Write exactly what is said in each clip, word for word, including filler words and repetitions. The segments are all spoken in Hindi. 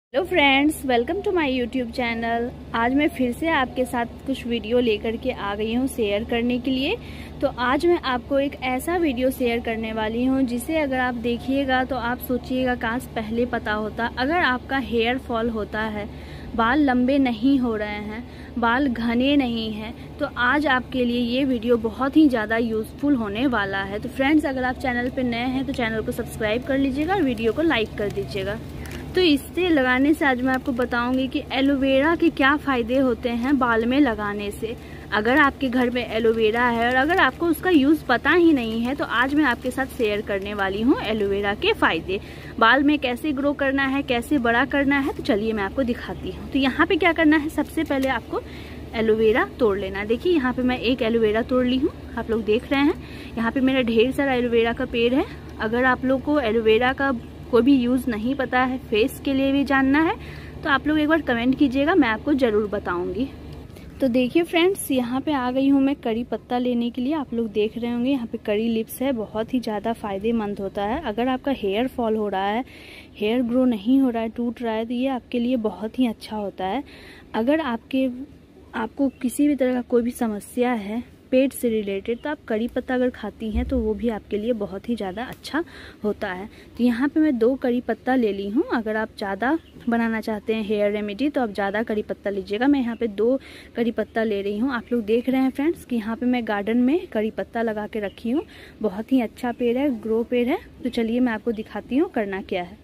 Hello friends, welcome to my YouTube channel. आज मैं फिर से आपके साथ कुछ वीडियो लेकर के आ गई हूँ शेयर करने के लिए। तो आज मैं आपको एक ऐसा वीडियो शेयर करने वाली हूँ जिसे अगर आप देखिएगा तो आप सोचिएगा काश पहले पता होता। अगर आपका हेयर फॉल होता है, बाल लंबे नहीं हो रहे हैं, बाल घने नहीं हैं, तो आज आपके लिए ये वीडियो बहुत ही ज़्यादा यूज़फुल होने वाला है। तो फ्रेंड्स, अगर आप चैनल पर नए हैं तो चैनल को सब्सक्राइब कर लीजिएगा और वीडियो को लाइक कर दीजिएगा। तो इसे लगाने से आज मैं आपको बताऊंगी कि एलोवेरा के क्या फ़ायदे होते हैं बाल में लगाने से। अगर आपके घर में एलोवेरा है और अगर आपको उसका यूज़ पता ही नहीं है तो आज मैं आपके साथ शेयर करने वाली हूँ एलोवेरा के फ़ायदे। बाल में कैसे ग्रो करना है, कैसे बड़ा करना है, तो चलिए मैं आपको दिखाती हूँ। तो यहाँ पे क्या करना है, सबसे पहले आपको एलोवेरा तोड़ लेना। देखिए यहाँ पे मैं एक एलोवेरा तोड़ ली हूँ, आप लोग देख रहे हैं। यहाँ पे मेरा ढेर सारा एलोवेरा का पेड़ है। अगर आप लोग को एलोवेरा का कोई भी यूज़ नहीं पता है, फेस के लिए भी जानना है, तो आप लोग एक बार कमेंट कीजिएगा, मैं आपको ज़रूर बताऊंगी। तो देखिए फ्रेंड्स, यहाँ पे आ गई हूँ मैं करी पत्ता लेने के लिए। आप लोग देख रहे होंगे यहाँ पे करी लिप्स है, बहुत ही ज़्यादा फ़ायदेमंद होता है। अगर आपका हेयर फॉल हो रहा है, हेयर ग्रो नहीं हो रहा है, टूट रहा है, तो ये आपके लिए बहुत ही अच्छा होता है। अगर आपके आपको किसी भी तरह का कोई भी समस्या है पेट से रिलेटेड, तो आप करी पत्ता अगर खाती हैं तो वो भी आपके लिए बहुत ही ज़्यादा अच्छा होता है। तो यहाँ पे मैं दो करी पत्ता ले ली हूँ। अगर आप ज़्यादा बनाना चाहते हैं हेयर रेमेडी तो आप ज़्यादा करी पत्ता लीजिएगा। मैं यहाँ पे दो करी पत्ता ले रही हूँ। आप लोग देख रहे हैं फ्रेंड्स कि यहाँ पे मैं गार्डन में करी पत्ता लगा के रखी हूँ। बहुत ही अच्छा पेड़ है, ग्रो पेड़ है। तो चलिए मैं आपको दिखाती हूँ करना क्या है।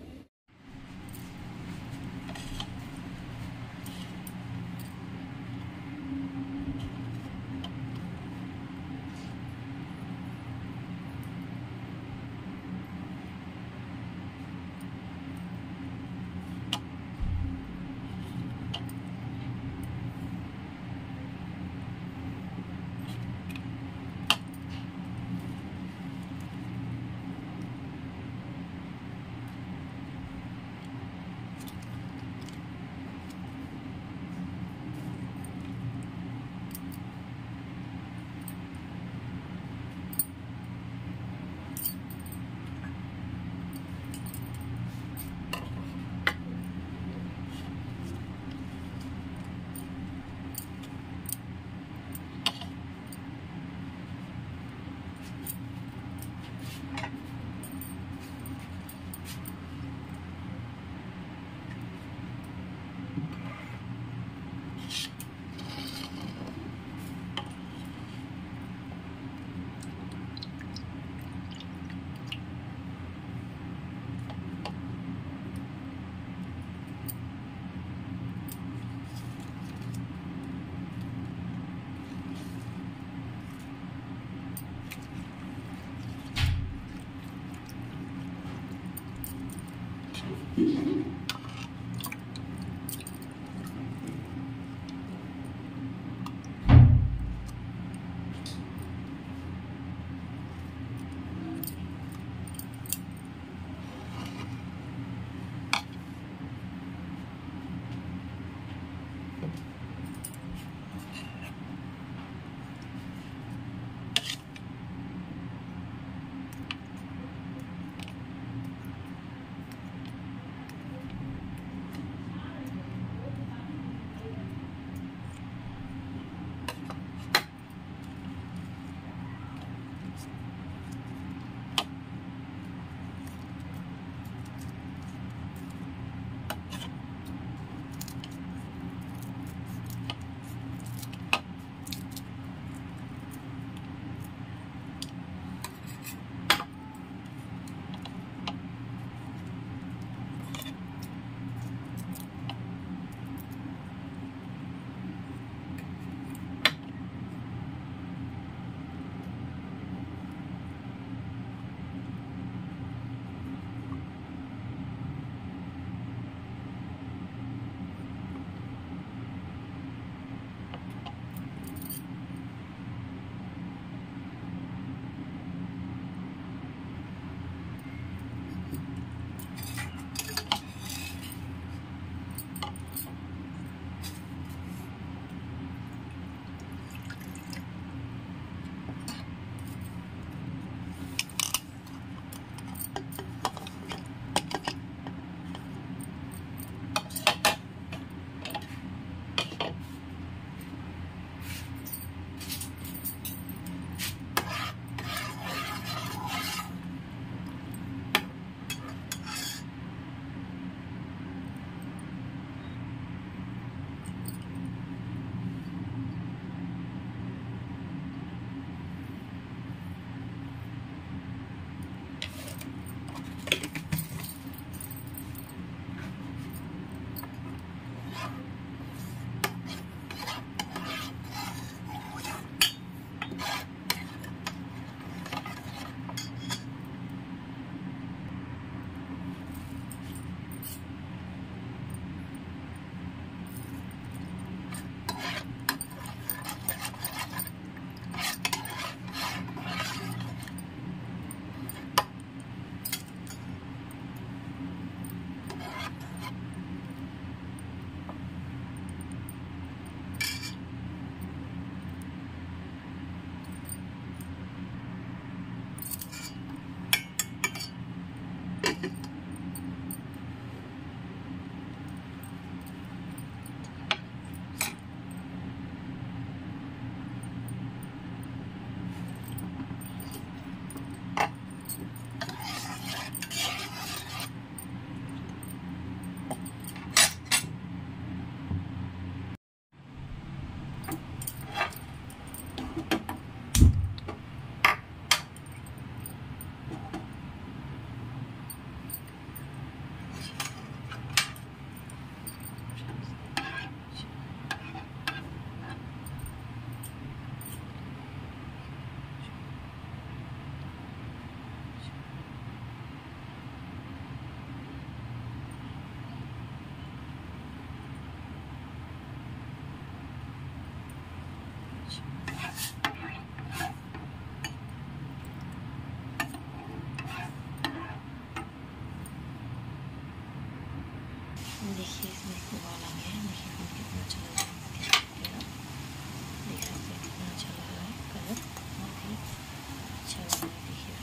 देखिए इसमें उबाल आ गया है, देखिए दूध कितना अच्छा लग रहा है, देख सकते हैं कितना अच्छा लग रहा है, कलर बहुत ही अच्छा लग रहा है। देखिए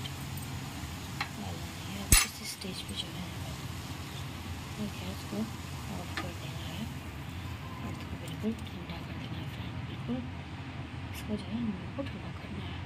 डालना नहीं है। अब इस स्टेज पे जो है गैस को ऑफ कर देना है और इसको बिल्कुल ठंडा कर देना है फ्रेंड, बिल्कुल इसको जो है हम को ठंडा करना है।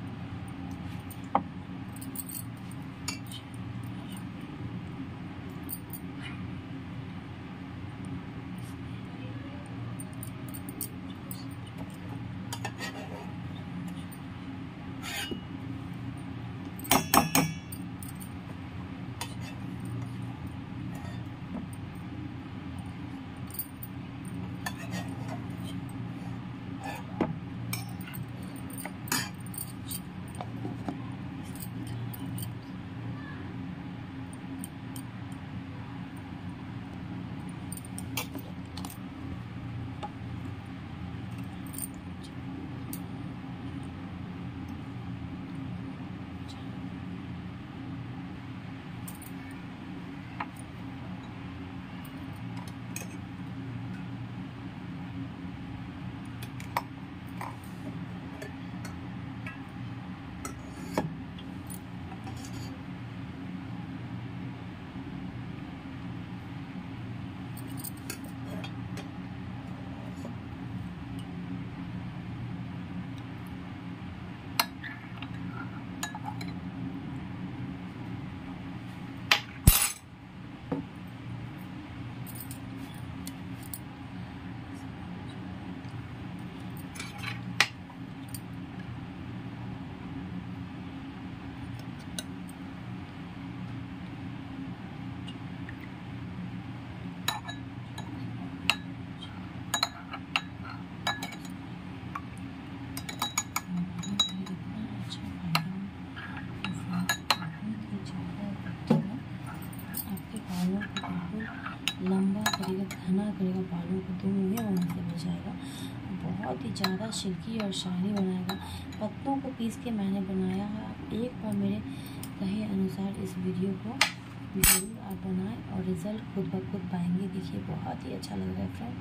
लंबा करेगा, घना करेगा बालों को तो मुँह में से हो जाएगा। बहुत ही ज़्यादा सिल्की और शाइनी बनाएगा। पत्तों को पीस के मैंने बनाया है। आप एक बार मेरे कहे अनुसार इस वीडियो को जरूर आप बनाएं और रिज़ल्ट खुद ब खुद पाएंगे। देखिए बहुत ही अच्छा लग रहा है फ्रेंड।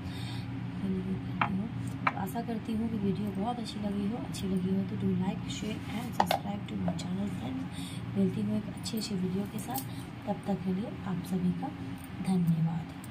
करती हूँ तो आशा करती हूँ कि वीडियो बहुत अच्छी लगी हो अच्छी लगी हो तो do like share and subscribe to my channel friends. मिलती हूँ एक अच्छी अच्छी वीडियो के साथ, तब तक के लिए आप सभी का धन्यवाद।